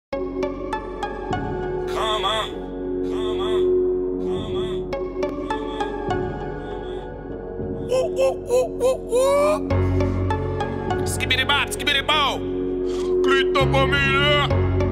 Come on, come on, come on, come on. Skibidi bop, skibidi bow. Klita familia.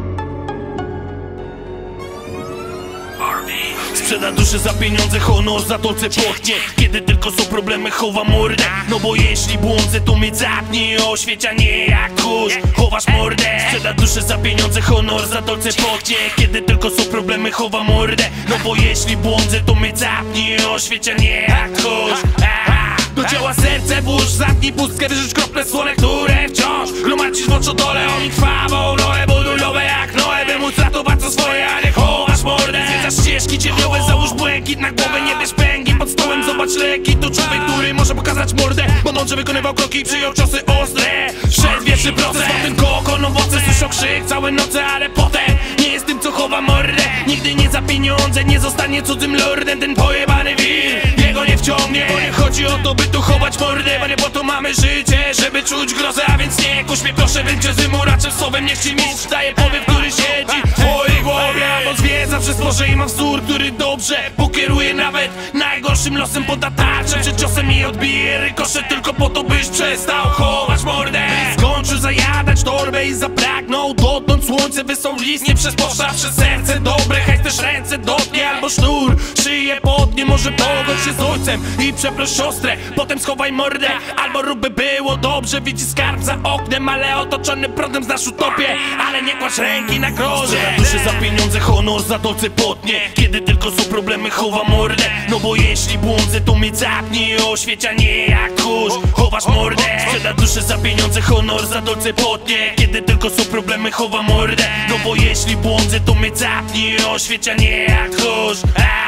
Sprzeda duszę za pieniądze, honor za tolce płochnie. Kiedy tylko są problemy, chowa mordę. No bo jeśli błądzę, to mnie zapnie i oświecia nie jak tchórz. Chowasz mordę. Sprzeda duszę za pieniądze, honor za tolce płochnie. Kiedy tylko są problemy, chowa mordę. No bo jeśli błądzę, to mnie zapnie i oświecia nie jak tchórz. Do dzieła serce włóż, zamknij pustkę, wyrzuć krople słone, które wciąż gromadzisz w oczodole. Oni trwawą rolę, buduj nowe jak Noe, by móc ratować co swoje, a nie chowasz mordę. Zwiedzasz ścieżki cierniowe, załóż błękit na głowę, nie bierz pęgi pod stołem, zobacz leki. To człowiek, który może pokazać mordę, bo mądrze wykonywał kroki i przyjął ciosy ostre. Szedł wieczny proces, potem kokon, owoce, słyszał krzyk całe noce, ale potem nie jest tym, co chowa mordę. Nigdy nie za pieniądze, nie zostanie cudzym lordem. Ten pojebany wir, jego nie wciągnie, bo nie chodzi o to, by tu chować mordę, bo nie po to mamy życie, żeby czuć grozę. A więc nie kuś mnie proszę, będzie zymuraczem słowem. Niech ci mistrz daje powiew, który siedzi w twojej głowie. Bo zwiedza przez morze i ma wzór, który dobrze pokieruje nawet najgorszym losem. Poda tarczę przed ciosem i odbije rykosze, tylko po to, byś przestał chować mordę. Skończył zajadać torbę i zapragnął dotknąć słońce. Wysłał list nie przez poczta, przez serce dobre. Hej, też ręce dotknie albo sznur szyję potnie. Może pogodź się z ojcem i przeproś siostrę, potem schowaj mordę, albo rób by było dobrze. Widzi skarb za oknem, ale otoczony prądem znasz utopię. Ale nie kładź ręki na groźbę. Duszę za pieniądze, honor za dolce potnie. Kiedy tylko są problemy, chowa mordę. No bo jeśli błądzę, to mnie zapnie i oświecia nie jak tchórz. Chowasz mordę. Sprzeda duszę za pieniądze, honor za dolce potnie. Kiedy tylko są problemy, chowa mordę. No bo jeśli błądzę, to mnie zapnie i oświecia nie jak tchórz.